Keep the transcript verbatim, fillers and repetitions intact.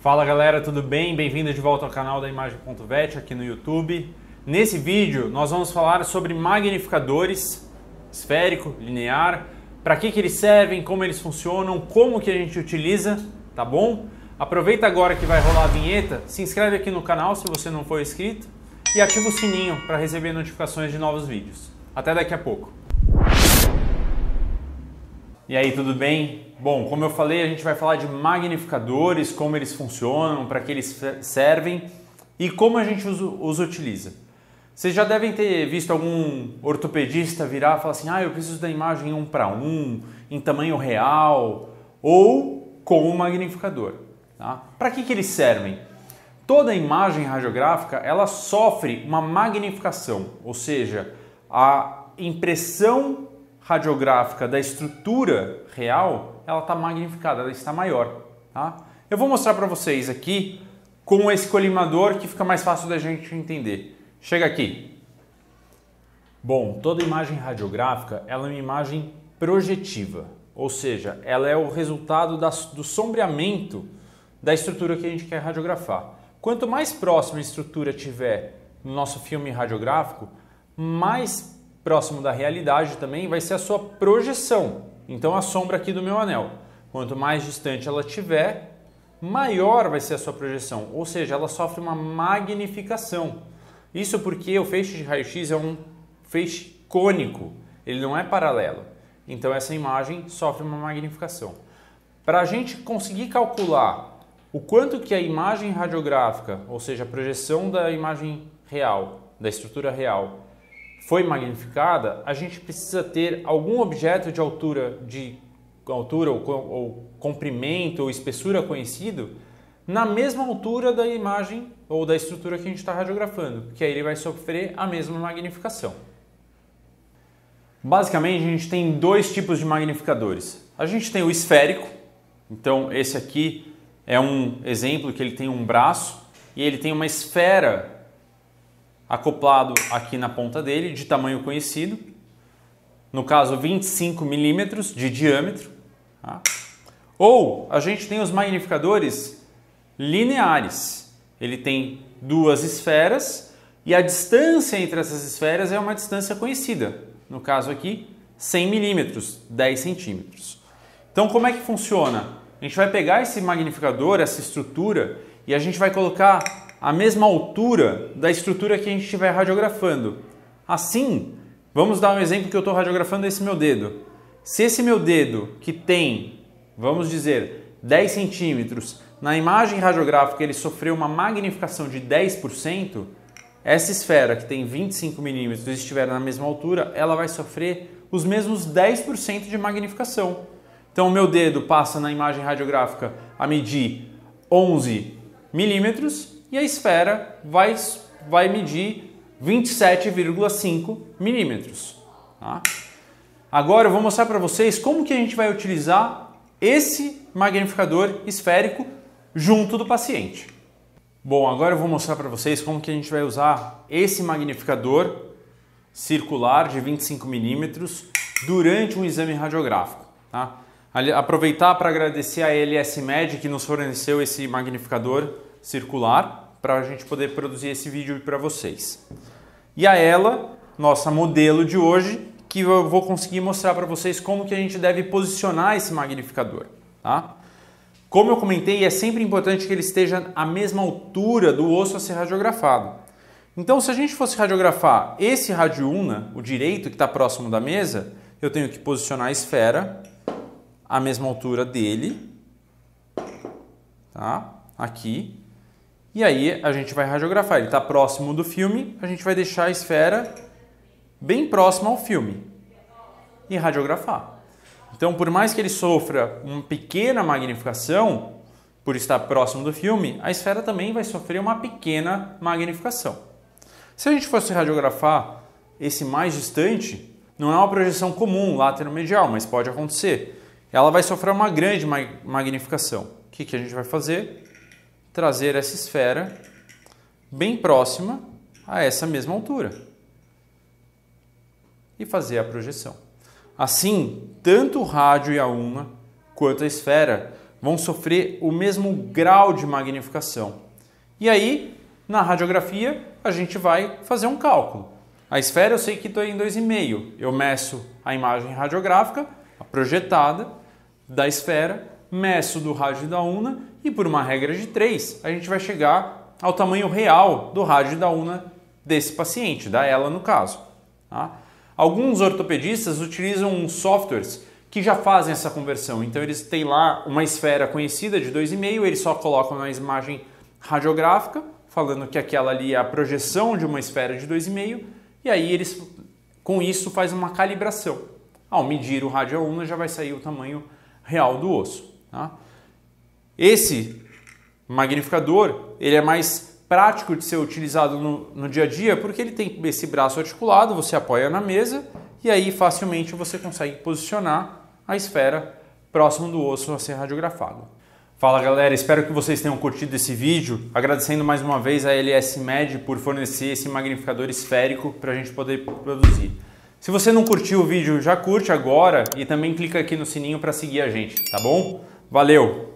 Fala galera, tudo bem? Bem-vindo de volta ao canal da Imagem ponto vet aqui no YouTube. Nesse vídeo nós vamos falar sobre magnificadores esférico, linear, para que, que eles servem, como eles funcionam, como que a gente utiliza, tá bom? Aproveita agora que vai rolar a vinheta, se inscreve aqui no canal se você não for inscrito e ativa o sininho para receber notificações de novos vídeos. Até daqui a pouco. E aí, tudo bem? Bom, como eu falei, a gente vai falar de magnificadores, como eles funcionam, para que eles servem e como a gente os, os utiliza. Vocês já devem ter visto algum ortopedista virar e falar assim: ah, eu preciso da imagem um para um, em tamanho real ou com um magnificador. Tá? Para que, que eles servem? Toda imagem radiográfica ela sofre uma magnificação, ou seja, a impressão radiográfica da estrutura real, ela está magnificada, ela está maior. Tá? Eu vou mostrar para vocês aqui com esse colimador que fica mais fácil da gente entender. Chega aqui. Bom, toda imagem radiográfica ela é uma imagem projetiva, ou seja, ela é o resultado da, do sombreamento da estrutura que a gente quer radiografar. Quanto mais próxima a estrutura tiver no nosso filme radiográfico, mais próximo da realidade também vai ser a sua projeção. Então a sombra aqui do meu anel, quanto mais distante ela estiver, maior vai ser a sua projeção, ou seja, ela sofre uma magnificação. Isso porque o feixe de raio-x é um feixe cônico, ele não é paralelo. Então essa imagem sofre uma magnificação. Para a gente conseguir calcular o quanto que a imagem radiográfica, ou seja, a projeção da imagem real, da estrutura real, foi magnificada, a gente precisa ter algum objeto de altura, de altura ou, ou comprimento ou espessura conhecido na mesma altura da imagem ou da estrutura que a gente está radiografando, que aí ele vai sofrer a mesma magnificação. Basicamente, a gente tem dois tipos de magnificadores. A gente tem o esférico, então esse aqui é um exemplo que ele tem um braço e ele tem uma esfera acoplado aqui na ponta dele, de tamanho conhecido, no caso vinte e cinco milímetros de diâmetro. Tá? Ou a gente tem os magnificadores lineares, ele tem duas esferas e a distância entre essas esferas é uma distância conhecida, no caso aqui cem milímetros, dez centímetros. Então como é que funciona? A gente vai pegar esse magnificador, essa estrutura, e a gente vai colocar a mesma altura da estrutura que a gente estiver radiografando. Assim, vamos dar um exemplo que eu estou radiografando esse meu dedo. Se esse meu dedo, que tem, vamos dizer, dez centímetros, na imagem radiográfica ele sofreu uma magnificação de dez por cento, essa esfera que tem vinte e cinco milímetros e estiver na mesma altura, ela vai sofrer os mesmos dez por cento de magnificação. Então o meu dedo passa na imagem radiográfica a medir onze milímetros, e a esfera vai, vai medir vinte e sete vírgula cinco milímetros. Tá? Agora eu vou mostrar para vocês como que a gente vai utilizar esse magnificador esférico junto do paciente. Bom, agora eu vou mostrar para vocês como que a gente vai usar esse magnificador circular de vinte e cinco milímetros durante um exame radiográfico. Tá? Aproveitar para agradecer a L S Med que nos forneceu esse magnificador circular para a gente poder produzir esse vídeo para vocês. E a ela, nossa modelo de hoje, que eu vou conseguir mostrar para vocês como que a gente deve posicionar esse magnificador. Tá? Como eu comentei, é sempre importante que ele esteja à mesma altura do osso a ser radiografado. Então, se a gente fosse radiografar esse radioulna, o direito que está próximo da mesa, eu tenho que posicionar a esfera à mesma altura dele, tá? Aqui. E aí a gente vai radiografar, ele está próximo do filme, a gente vai deixar a esfera bem próxima ao filme e radiografar. Então, por mais que ele sofra uma pequena magnificação, por estar próximo do filme, a esfera também vai sofrer uma pequena magnificação. Se a gente fosse radiografar esse mais distante, não é uma projeção comum, lateromedial, mas pode acontecer. Ela vai sofrer uma grande magnificação. O que, que a gente vai fazer? Trazer essa esfera bem próxima a essa mesma altura e fazer a projeção. Assim, tanto o rádio e a ulna quanto a esfera vão sofrer o mesmo grau de magnificação. E aí, na radiografia, a gente vai fazer um cálculo. A esfera eu sei que estou em dois vírgula cinco. Eu meço a imagem radiográfica, a projetada da esfera, meço do rádio da una e por uma regra de três, a gente vai chegar ao tamanho real do rádio da una desse paciente, da ela no caso. Tá? Alguns ortopedistas utilizam softwares que já fazem essa conversão. Então eles têm lá uma esfera conhecida de dois vírgula cinco, eles só colocam na imagem radiográfica, falando que aquela ali é a projeção de uma esfera de dois vírgula cinco, e aí eles com isso fazem uma calibração. Ao medir o rádio da una já vai sair o tamanho real do osso. Tá? Esse magnificador ele é mais prático de ser utilizado no, no dia a dia porque ele tem esse braço articulado, você apoia na mesa e aí facilmente você consegue posicionar a esfera próximo do osso a ser radiografado. Fala galera, espero que vocês tenham curtido esse vídeo, agradecendo mais uma vez a L S Med por fornecer esse magnificador esférico para a gente poder produzir. Se você não curtiu o vídeo, já curte agora e também clica aqui no sininho para seguir a gente, tá bom? Valeu!